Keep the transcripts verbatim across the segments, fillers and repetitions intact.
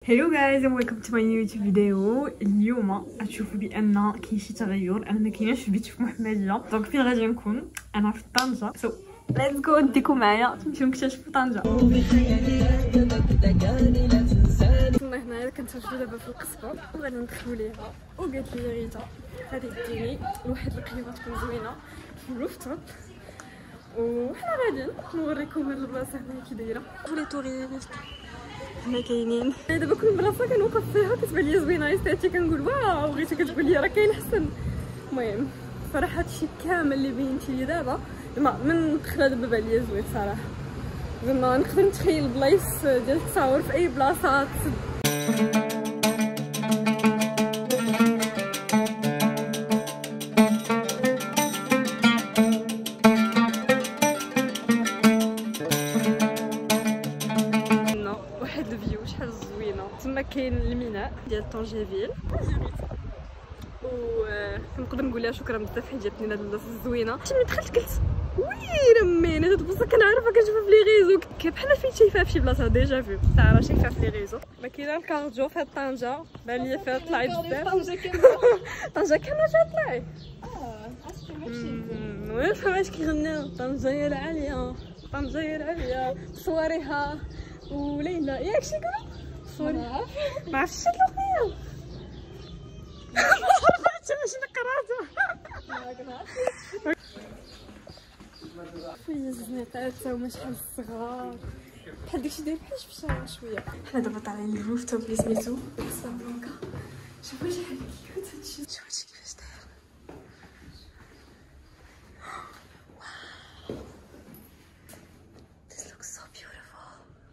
هلو جايز and welcome to my new YouTube video. اليوم غتشوفوا بان كاين شي تغير، انا ما كايناش في البيت في محمديه، دونك فين غادي نكون؟ انا في طنجه. سو ليتس جو نديكم معايا نمشيو نكتشفوا طنجه. وصلنا هنايا كنتواجدوا دابا في القصبه وغادي ندخلوا ليها، وقالت لي ريتا غادي ديني لواحد القهوه تكون زوينه في الروفتوب، وحنا غاديين نوريكم البلاصه هنا كي دايره. لي توريست هنا كاينين. دابا كل بلاصه كنوقف فيها كتبان لي زوينه يستاتي، كنقول واو غير كتقول لي راه كاين احسن. المهم صراحه هادشي كامل اللي بينتي لي دابا زعما من دخله دابا بان لي زوين صراحه، زعما نقدر نتخيل بلايص ديال التصاور في اي بلاصه. تما كاين الميناء ديال طنجيفيل و كنقدر نقول لها شكرا بزاف حيت جاتني هاد البلاصه الزوينه. ملي دخلت قلت وي رمينا هاد البلاصه كنعرفها كنشوفها في لي ريزو، كي بحال فين شايفاها في شي بلاصه ديجا في صح راه شايفاها في لي ريزو. ما كاينه الكارديو في هاد طنجه بان ليا فيها طلعي بزاف. طنجه كامله طنجه كامله جات طلعي اه عرفتي وين فهماش كيغنيو طنجه يا العاليه طنجه يا العاليه صواريها وليلى ياك شي كانوا ما عرفتش هاد الاغنيه ما عرفتش واش نقراها. فيا زنيقات تا هما شحال صغار بحال داكشي داير بحال في الشارع شويه. حنا دابا طالعين للروفتوب اللي سميتو كاسابلانكا. شوفوا شحال كيوت هادشي، شوفوا هادشي كيفاش داير. This looks so beautiful.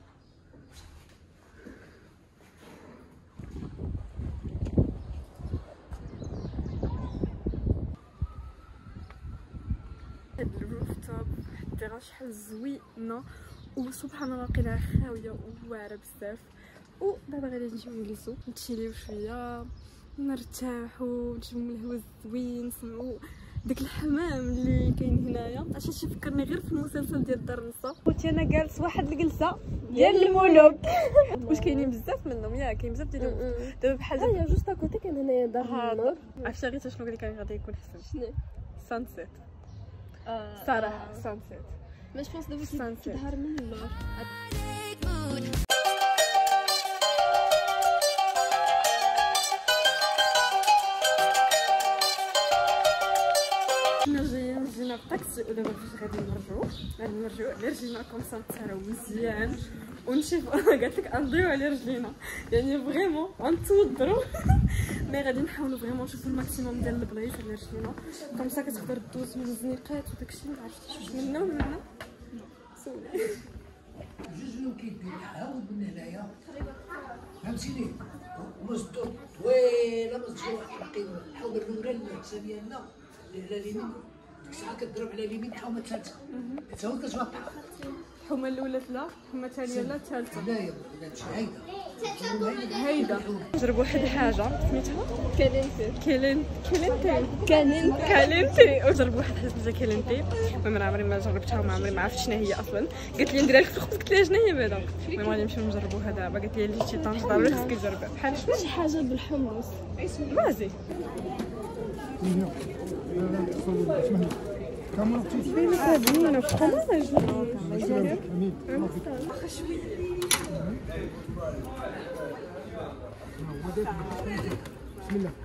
هاد الروفتوب حتى راه شحال زوينه، وسبحان الله لقيناها خاويه وواعره بزاف. ودابا غادي نجيو نجلسو نتشيليو شويه نرتاحو نشمو من الهواء الزوين، نسمعو داك الحمام اللي كاين هنايا. عرفتي شي فكرني غير في المسلسل ديال الدار النصا، كنت انا جالس واحد الجلسه ديال الملوك واش كاينين بزاف منهم ياك كاين بزاف ديالهم دابا بحال هكا. هي جوست اكوتي كاين هنايا دار النور. عرفتي غير شنو اللي كان غادي يكون احسن؟ شنو؟ سانسيت صراحه سانسيت. باش فاس دابا كيظهر من اللور. كنا جايين جينا بطاكسي ودابا فاش غادي نرجعو غادي نرجعو على رجلينا كونسا نتسراو مزيان ونشوف. قالت لك نضيو على رجلينا يعني فريمون غنتوضرو مي غادي نحاولوا فريمون نشوفوا الماكسيموم ديال البلايص على رجلينا كومسا كتقدر دوز من الزنيقات وداكشي. ما عرفتيش واش منا ولا منا سولي جوج لو كيدير هاود من هنايا فهمتيني ومسدود طويله مسدود باقي الحومه الاولى الثانيه لنا اللي على اليمين ديك الساعه كضرب على اليمين الحومه الثالثه حتى هو كتوقع الحومه الاولى لا الحومه الثانيه لا الثالثه هنايا هادشي هايدا هيدا. نجرب واحد الحاجه سميتها كالينتي كالين كالينتي كالينتي كالينتي وجرب واحد الحاجه كالينتي. المهم انا عمري ما جربتها وما عمري ما عرفت شنو هي اصلا. قالت لي نديرها لك في الخبز، قلت لها شنو هي بعدا. المهم غادي نمشيو نجربوها دابا. قالت لي اللي جيتي طنجه ضروري خصك تجربها. بحال شنو شي حاجه بالحمص مازي كاميرا فين كابين فرماج واخا شويه. بسم الله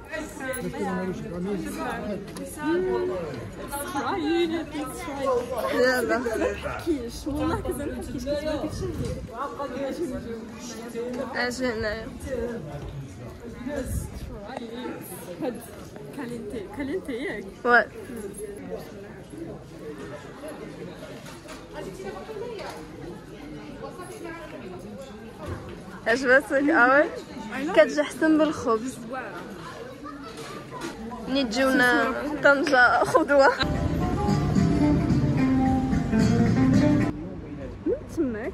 يلا كيش والله كزعما كيش كتشهي اجي هنايا. هاد كالينتي كالينتي ياك واه عجبتك؟ اه كتجي حسن بالخبز. ملي تجيونا طنجة خذوها من تماك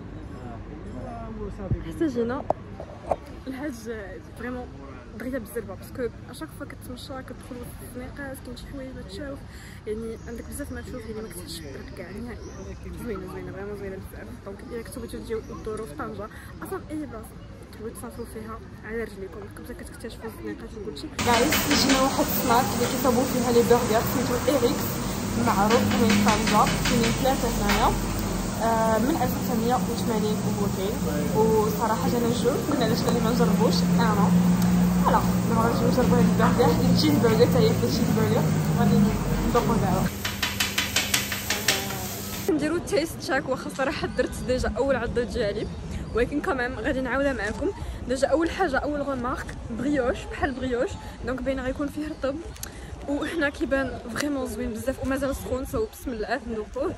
حتى جينا الحاج فريمون بغيتها بالزربه باسكو اشاك فوا كتمشى كتدخل وسط الزنيقات كاين شي حوايج ما تشوف، يعني عندك بزاف ما تشوف، يعني ما كتحسش بالبرد كاع نهائيا. زوينه زوينه فريمون زوينه بزاف. دونك الا كنتو بغيتو تجيو تدورو في طنجه اصلا اي بلاصه تبغيو تصافوا فيها على رجليكم كنت كتكتشفوا الزنيقات وكلشي. جايز جينا واحد السناك اللي كيصاوبوا فيها لي برغر سميتو إيريكس معروف من طنجة، كاينين ثلاثه هنايا آه من ألف وتسعمية وثمانين وهو كاين. وصراحه جانا نشوف قلنا علاش اللي ما نجربوش انا فوالا دابا غنجيو نجربوا هاد البرغر ديال التشيز برغر حتى هي فيها تشيز برغر غادي ندوقو دابا نديرو تيست شاك. واخا صراحه درت ديجا اول عضه ديالي ولكن كمان غادي نعاودها معكم. ديجا اول حاجه اول غومارك بريوش بحال بريوش دونك باين غيكون فيه رطب وهنا كيبان فريمون زوين بزاف ومازال سخون سو بسم الله ندوقوه.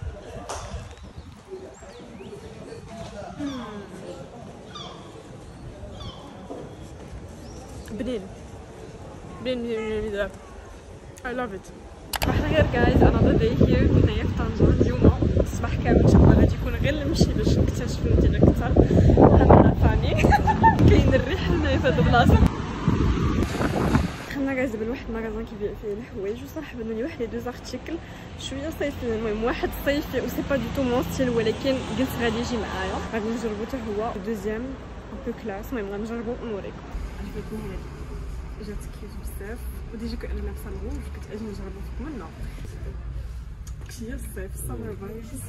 بنين بنين بنين بزاف I love it. صباح الخير جايز، انا ضدي هير هنايا في طنجة. اليوم الصباح كامل ان شاء الله غادي يكون غير المشي باش نكتشف المدينة اكثر. انا فاني كاين الريح هنايا في هاد البلاصة. دخلنا جايز دابا لواحد المغازان كيبيع فيه الحوايج وصراحة بانولي واحد لي دو زارتيكل شوية صيفي. المهم واحد صيفي و سي با دو تو مون ستيل ولكن قلت غادي يجي معايا غادي نجربو حتى هو. دوزيام ان بو كلاس. المهم غنجربو ونوريكم. عجبتني هادي جات كيوت بزاف وديجا كنت انا لابسه الروج كنت اجي نجربو فوق منها. داكشي هي الصيف السمر فايبس.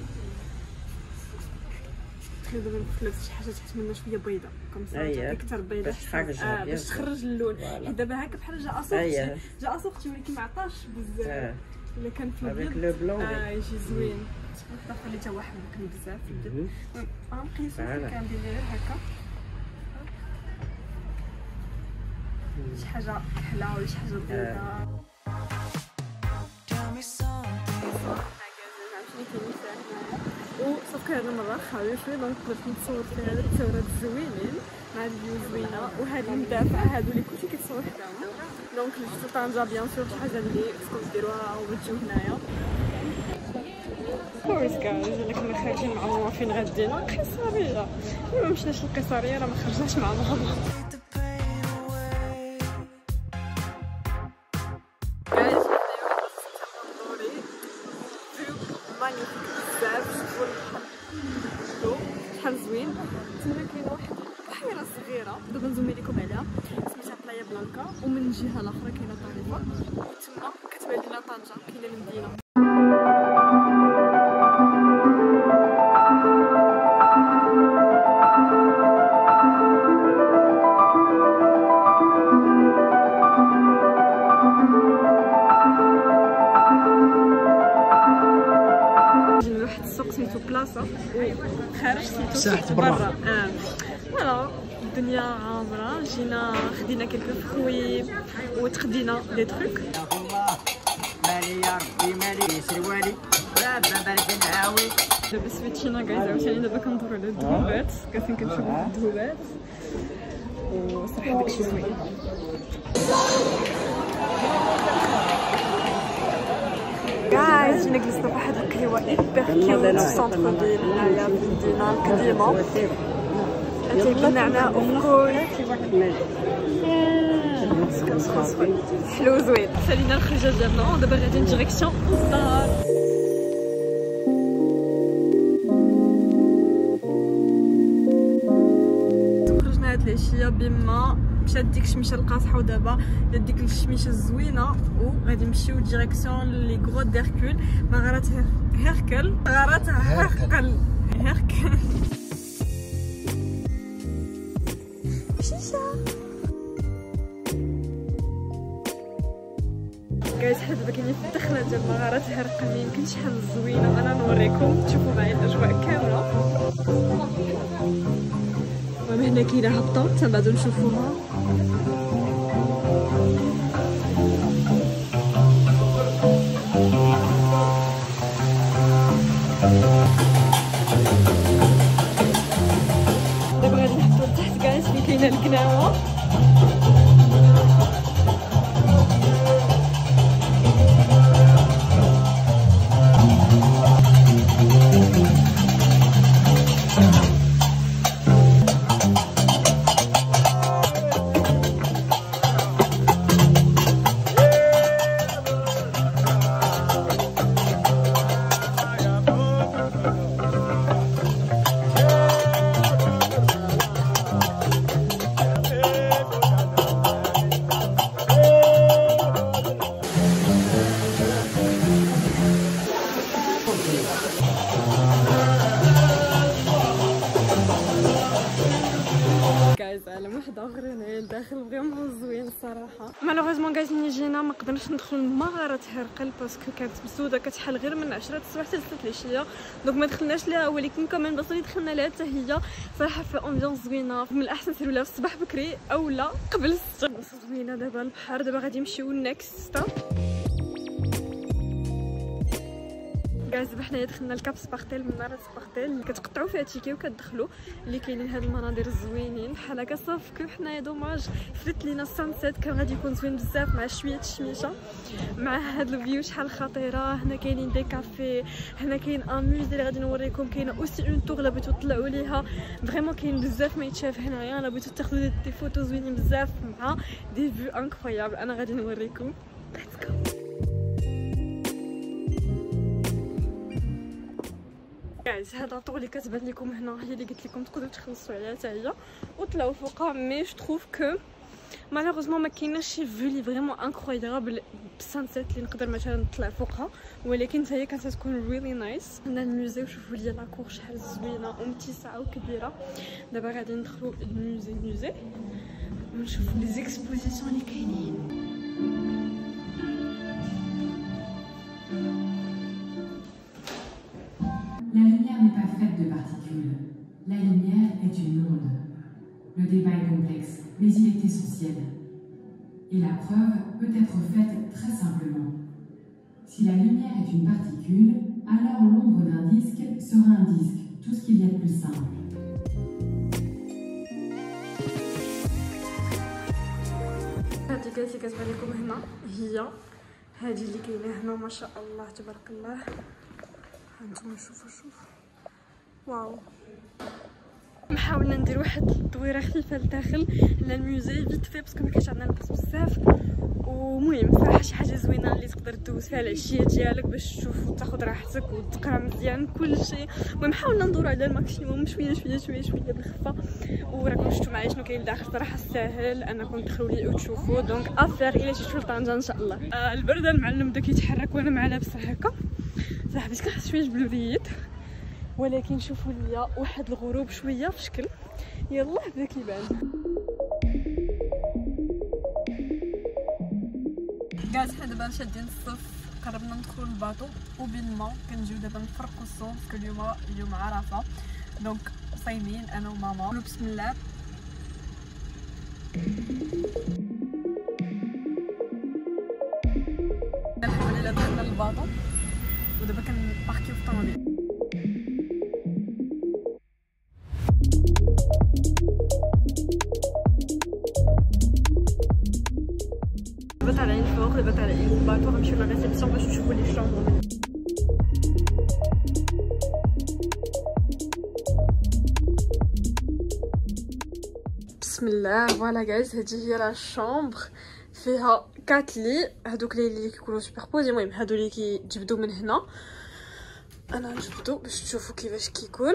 تخيل دابا كنت لابسه شي حاجه تحت منها شويه بيضاء كومسا اكثر بيضاء باش تخرج آه باش تخرج اللون. حيت دابا هكا بحال جا اسوختي جا اسوختي ولكن ما عطاش بزاف. الا كان في البيض اه يجي زوين. تبقى خليت حتى واحد بكري بزاف في البيض. غنقيسو كندير غير هكا شي حاجه كحله ولا شي حاجه بيضاء. وصافي هذا المره خاويه شويه دونك قدرت نتصور في هذا التصاورات زوينين مع الفيو زوينه وهاد المدافع هادو اللي كلشي كيتصور حداهم. دونك جبت طنجه بيان سور شي حاجه اللي خصكم ديروها وتجيو هنايا. كورس كاع الا كنا خارجين مع ماما فين غادينا قيصريه ما مشيناش للقيصريه راه ما خرجناش مع ماما. شحال زوين. تما كاينه واحد البحيره صغيره دابا نزومي لكم عليها سميتها بلايا بلانكا ومن الجهه الاخرى كاينه طريفه وتما كتبان لينا طنجه كاينه المدينه. سميتو بلاصه وخارج سميتو برا. اه فوالا الدنيا عامره. جينا خدينا كلكو فخوي وتخدينا دي تروك. مالي يا ربي مالي سروالي دابا بارك نعاود. دابا سويتشينا كاع عاوتاني دابا كندورو على الذهوبات كنفين كنشوفو الذهوبات وصراحه داكشي زوين. جايز جينا جلسنا في واحد القهوه ايبر كيوت في السونتر ديال هنايا في المدينه القديمه. هاتي بالنعناع وكل سخون سخون سخون حلو زوين. سالينا الخرجه ديالنا ودابا غادي ديريكسيون الدار. خرجنا هاد العشيه بما مشات ديك الشميشه القاصحه ودابا دات ديك الشميشه الزوينه وغادي نمشيو ديريكسيون لي غرو ديركول مغارات هيركل مغارات هيركل هيركل شيشه. جايز حنا دابا كاينين في الدخله ديال مغارات هيركل ميمكنش شحال زوينه. انا نوريكم تشوفوا معايا الاجواء كامله. المهم هنا كاينه هبطه حتى بعد نشوفوها. دابا غادي نحطو لتحت كاع فين كاينه القناوه. جايز عالم واحد اخر هنايا داخل فريمون زوين الصراحه. مالوغوزمون جايز ملي جينا ما قدرناش ندخلوا لمغاره هرقل باسكو كانت مسوده كتحل غير من عشرة الصباح حتى ستة العشيه، دونك ما دخلناش لها، ولكن كمان بصري دخلنا لها حتى هي صراحه في امبيونس زوينه. من الاحسن سيروا لها الصباح بكري اولا قبل ستة. زوينه دابا البحر، دابا غادي نمشيو لنكست جايز. دابا حنايا دخلنا الكاب سبارتيل، مناره سبارتيل كتقطعوا فيها تيكي وكتدخلوا، اللي كاينين هاد المناظر الزوينين بحال هكا. صافي كو حنايا دوماج فات لينا السانسيت، كان غادي يكون زوين بزاف مع شويه الشميشه مع هاد الفيو شحال خطيره. هنا كاينين دي كافي، هنا كاين ان موزي اللي غادي نوريكم، كاينه اوسي اون تور لا بغيتو تطلعوا ليها، فريمون كاين بزاف ما يتشاف هنايا، لا بغيتو تاخذوا دي فوتو زوينين بزاف مع دي فيو انكرويابل. انا غادي نوريكم، ليتس جو. جايز هاد الطوغ اللي كتبان لكم هنا هي اللي قلت لكم تقدروا تخلصوا عليها حتى هي وطلعوا فوقها، مي جو تروف كو مالوغوزمون ما كايناش شي فيو لي فريمون انكرويابل بالسانسيت اللي نقدر مثلا نطلع فوقها، ولكن حتى هي كانت تكون ريلي نايس. هنا الموزي وشوفوا لي لاكور شحال زوينه ومتسعه وكبيره. دابا غادي ندخلوا الموزي الموزي ونشوفوا لي زيكسبوزيسيون اللي كاينين. La lumière n'est pas faite de particules. La lumière est une onde. Le débat est complexe, mais il est essentiel. Et la preuve peut être faite très simplement. Si la lumière est une particule, alors l'ombre d'un disque sera un disque, tout ce qu'il y a de plus simple. هادي كاسي كتبان لكم هنا هي هادي اللي كاينه هنا، ما شاء الله تبارك الله. هانتوما شوفوا شوفوا واو. محاولنا ندير واحد الدويره خفيفه لداخل للموزي فيت في باسكو ما كاينش عندنا البلاص بزاف، ومهم فيها شي حاجه زوينه اللي تقدر دوز فيها العشيه ديالك باش تشوف وتاخذ راحتك وتقرا مزيان كلشي. المهم حاولنا ندورو على الماكسيموم شويه شويه شويه شويه بالخفه، وراكم شفتوا معايا شنو كاين داخل. صراحه ساهل انكم تدخلوا ليه وتشوفوا، دونك افير الى شفتوا لطنجه ان شاء الله. آه البرد المعلم بدا كيتحرك وانا مع لابسه هكا، صراحه بديت كنحس شويه بلوريت، ولكن شوفوا ليا واحد الغروب شويه في شكل يلا بدا كيبان. جاز حنا دابا شادين الصف، قربنا ندخلوا للباطو وبالما كنجيو دابا نفرقوا الصوم باسكو اليوم اليوم عرفه، دونك صايمين انا وماما. قولوا بسم الله. الحمد لله دخلنا للباطو ودابا كنباركيو في الطوموبيل. دابا طالعين الفوق، دابا طالعين الباطو، غنمشيو لا ريسبسيون باش نشوفو لي شومبر. بسم الله. فوالا جايز هادي هي لا شومبر، فيها كات لي، هادوك لي اللي كيكونوا سوبربوزي، المهم هادو اللي كيجبدوا من هنا، انا نجبدو باش تشوفوا كيفاش كيكون.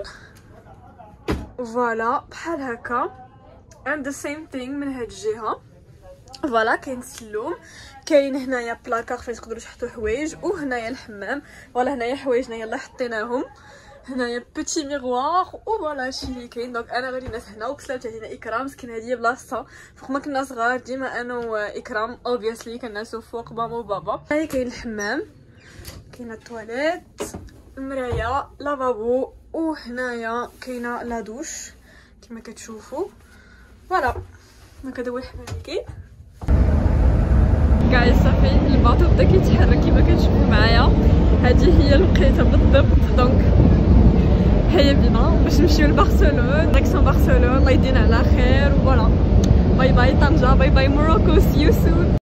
فوالا بحال هكا and the same thing من هاد الجهه. فوالا كاين سلوم، كاين هنايا بلاكار فين تقدروا تحطوا حوايج، وهنايا الحمام. فوالا هنايا حوايجنا يلا حطيناهم، هنايا بوتي ميغوار، وفوالا هادشي اللي كاين. دونك انا غادي ناس هنا وكسلت علينا اكرام، مسكين هادي بلاصتها فوق ما كنا صغار ديما انا واكرام اوبيسلي كناسو فوق ماما وبابا. هاي كاين الحمام، كاينه الطواليت، المرايه، لافابو، وهنايا كاينه لا دوش كما كتشوفوا. فوالا هكا هو الحمام اللي كاين. جايز صافي الباطو بدا كيتحرك كما كتشوفوا معايا، هذه هي الوقيته بالضبط. دونك هيا بينا باش نمشيو لبرشلونه، داكسيون برشلونه. الله يدينا على خير، فوالا باي باي طنجه، باي باي موروكو، سيو سون.